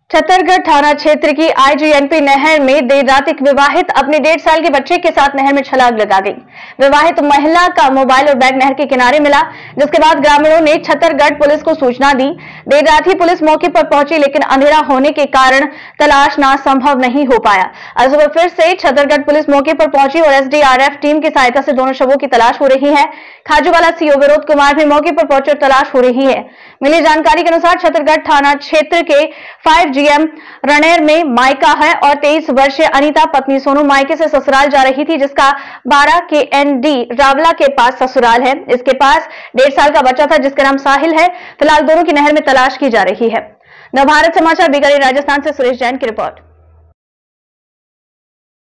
छतरगढ़ थाना क्षेत्र की आईजीएनपी नहर में देर रात एक विवाहित अपने 1.5 साल के बच्चे के साथ नहर में छलांग लगा गई। विवाहित महिला का मोबाइल और बैग नहर के किनारे मिला, जिसके बाद ग्रामीणों ने छतरगढ़ पुलिस को सूचना दी। देर रात ही पुलिस मौके पर पहुंची, लेकिन अंधेरा होने के कारण तलाशना संभव नहीं हो पाया। आज सुबह फिर से छतरगढ़ पुलिस मौके पर पहुंची और एसडीआरएफ टीम की सहायता से दोनों शवों की तलाश हो रही है। खाजूवाला सीओ विनोद कुमार भी मौके पर पहुंचे और तलाश हो रही है। मिली जानकारी के अनुसार छतरगढ़ थाना क्षेत्र के 5GM रणेर में मायका है और 23 वर्षीय अनीता पत्नी सोनू मायके से ससुराल जा रही थी, जिसका 12 के ND रावला के पास ससुराल है। इसके पास 1.5 साल का बच्चा था, जिसका नाम साहिल है। फिलहाल दोनों की नहर में तलाश की जा रही है। नवभारत समाचार बीकानेर राजस्थान से सुरेश जैन की रिपोर्ट।